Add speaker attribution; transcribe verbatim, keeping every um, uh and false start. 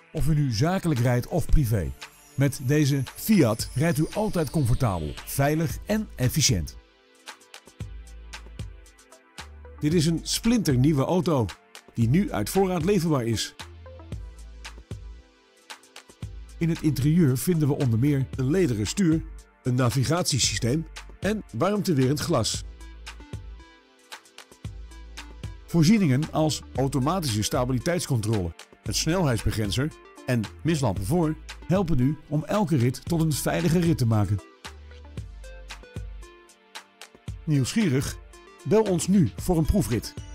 Speaker 1: Of u nu zakelijk rijdt of privé. Met deze Fiat rijdt u altijd comfortabel, veilig en efficiënt. Dit is een splinternieuwe auto die nu uit voorraad leverbaar is. In het interieur vinden we onder meer een lederen stuur, een navigatiesysteem en warmtewerend glas. Voorzieningen als automatische stabiliteitscontrole, een snelheidsbegrenzer en mislampen voor helpen u om elke rit tot een veilige rit te maken. Nieuwsgierig? Bel ons nu voor een proefrit.